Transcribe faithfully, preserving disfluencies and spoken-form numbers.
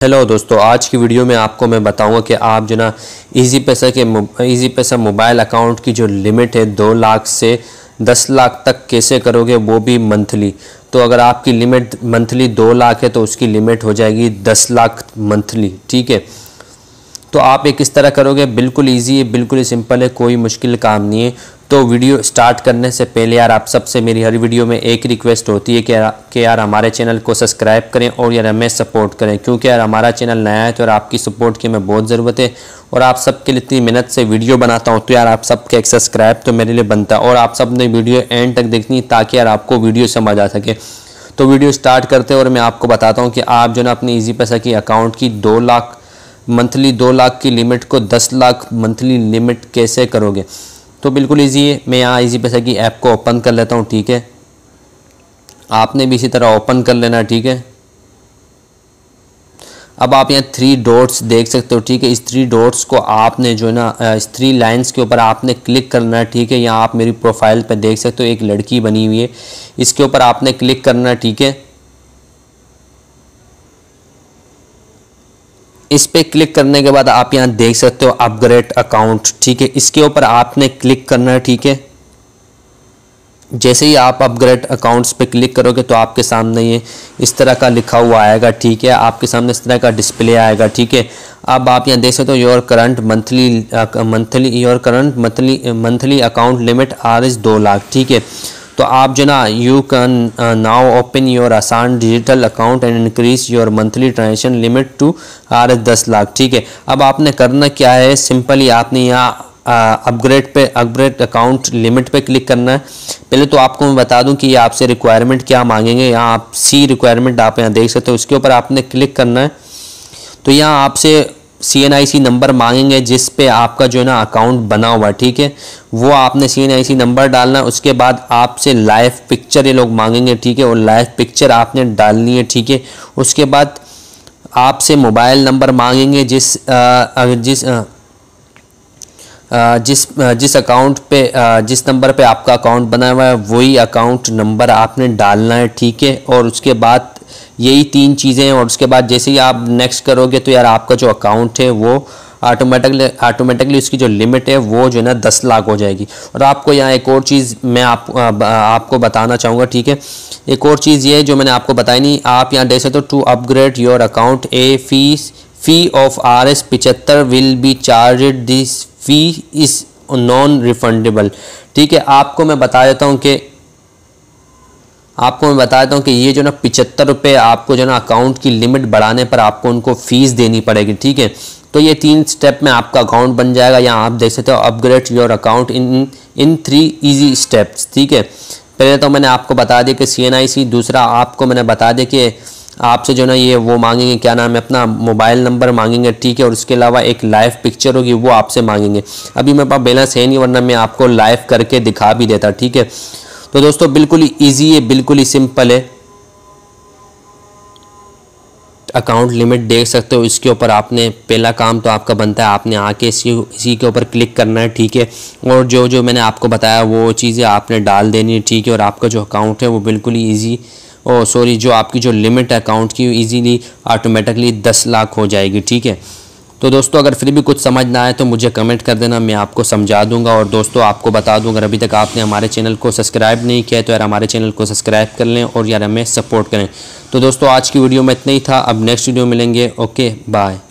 Hello दोस्तों, आज की वीडियो में आपको मैं बताऊंगा कि आप जो ना इजी पैसा के इजी पैसा मोबाइल अकाउंट की जो लिमिट है दो लाख से दस लाख तक कैसे करोगे, वो भी मंथली। तो अगर आपकी लिमिट मंथली दो लाख है तो उसकी लिमिट हो जाएगी दस लाख मंथली। ठीक है, तो आप ये किस तरह करोगे, बिल्कुल इजी है, बिल्कुल ही सिंपल है, कोई मुश्किल काम नहीं है। तो वीडियो स्टार्ट करने से पहले यार आप सबसे मेरी हर वीडियो में एक रिक्वेस्ट होती है कि यार कि यार हमारे चैनल को सब्सक्राइब करें और यार हमें सपोर्ट करें, क्योंकि यार हमारा चैनल नया है तो यार आपकी सपोर्ट की हमें बहुत ज़रूरत है। और आप सबके लिए इतनी मेहनत से वीडियो बनाता हूँ तो यार आप सबके एक सब्सक्राइब तो मेरे लिए बनता है। और आप सब ने वीडियो एंड तक देखनी ताकि यार आपको वीडियो समझ आ सके। तो वीडियो स्टार्ट करते हैं और मैं आपको बताता हूँ कि आप जो ना अपनी ईजी पैसा की अकाउंट की दो लाख मंथली दो लाख की लिमिट को दस लाख मंथली लिमिट कैसे करोगे। तो बिल्कुल इजी है। मैं यहाँ इजी पैसा की ऐप को ओपन कर लेता हूँ। ठीक है, आपने भी इसी तरह ओपन कर लेना। ठीक है, अब आप यहाँ थ्री डॉट्स देख सकते हो। ठीक है, इस थ्री डॉट्स को आपने जो है ना इस थ्री लाइंस के ऊपर आपने क्लिक करना है। ठीक है, यहाँ आप मेरी प्रोफाइल पे देख सकते हो एक लड़की बनी हुई है, इसके ऊपर आपने क्लिक करना है। ठीक है, इस पे क्लिक करने के बाद आप यहाँ देख सकते हो अपग्रेड अकाउंट। ठीक है, इसके ऊपर आपने क्लिक करना है। ठीक है, जैसे ही आप अपग्रेड अकाउंट्स पे क्लिक करोगे तो आपके सामने ये इस तरह का लिखा हुआ आएगा। ठीक है, आपके सामने इस तरह का डिस्प्ले आएगा। ठीक है, अब आप यहाँ देख सकते हो your current monthly monthly your current monthly monthly account limit are is दो लाख। ठीक है, तो आप जो ना you can now open your आसान digital account and increase your monthly transaction limit to R S दस लाख। ठीक है, अब आपने करना क्या है, सिंपली आपने यहाँ अपग्रेड पे अपग्रेड अकाउंट लिमिट पे क्लिक करना है। पहले तो आपको मैं बता दूं कि ये आपसे रिक्वायरमेंट क्या मांगेंगे। यहाँ आप सी रिक्वायरमेंट आप यहाँ देख सकते हो, उसके ऊपर आपने क्लिक करना है। तो यहाँ आपसे सी एन आई सी नंबर मांगेंगे जिस पे आपका जो है ना अकाउंट बना हुआ है। ठीक है, वो आपने सी एन आई सी नंबर डालना है। उसके बाद आपसे लाइव पिक्चर ये लोग मांगेंगे। ठीक है, और लाइव पिक्चर आपने डालनी है। ठीक है, उसके बाद आपसे मोबाइल नंबर मांगेंगे जिस आ, जिस आ, जिस जिस अकाउंट पे जिस नंबर पे आपका अकाउंट बना हुआ है वही अकाउंट नंबर आपने डालना है। ठीक है, और उसके बाद यही तीन चीज़ें हैं। और उसके बाद जैसे ही आप नेक्स्ट करोगे तो यार आपका जो अकाउंट है वो ऑटोमेटिकली ऑटोमेटिकली उसकी जो लिमिट है वो जो है ना दस लाख हो जाएगी। और आपको यहाँ एक और चीज़ मैं आप आपको बताना चाहूँगा। ठीक है, एक और चीज़ ये जो मैंने आपको बताई नहीं, आप यहाँ देख सकते हो to upgrade your account a fees fee of R S पिचहत्तर will be charge this fee is non refundable. ठीक है, आपको मैं बता देता हूँ कि आपको मैं बता देता हूँ कि ये जो ना पिचहत्तर रुपये आपको जो ना अकाउंट की लिमिट बढ़ाने पर आपको उनको फीस देनी पड़ेगी। ठीक है, तो ये तीन स्टेप में आपका अकाउंट बन जाएगा। यहाँ आप देख सकते हो upgrade your account in in three easy steps. ठीक है, पहले तो मैंने आपको बता दिया कि सी एन आई सी, दूसरा आपको मैंने बता दिया कि आपसे जो ना ये वो मांगेंगे, क्या नाम है, अपना मोबाइल नंबर मांगेंगे। ठीक है, और उसके अलावा एक लाइव पिक्चर होगी वो आपसे मांगेंगे। अभी मेरे पास बैलेंस है नहीं, वरना मैं आपको लाइव करके दिखा भी देता। ठीक है, तो दोस्तों बिल्कुल ही ईजी है, बिल्कुल ही सिंपल है। अकाउंट लिमिट देख सकते हो, इसके ऊपर आपने पहला काम तो आपका बनता है, आपने आके इसी इसी के ऊपर क्लिक करना है। ठीक है, और जो जो मैंने आपको बताया वो चीज़ें आपने डाल देनी है। ठीक है, और आपका जो अकाउंट है वो बिल्कुल ही ईजी ओ सॉरी जो आपकी जो लिमिट है अकाउंट की ईजीली ऑटोमेटिकली दस लाख हो जाएगी। ठीक है, तो दोस्तों अगर फिर भी कुछ समझ ना आए तो मुझे कमेंट कर देना, मैं आपको समझा दूंगा। और दोस्तों आपको बता दूं, अगर अभी तक आपने हमारे चैनल को सब्सक्राइब नहीं किया है तो यार हमारे चैनल को सब्सक्राइब कर लें और यार हमें सपोर्ट करें। तो दोस्तों आज की वीडियो में इतना ही था, अब नेक्स्ट वीडियो मिलेंगे। Okay bye.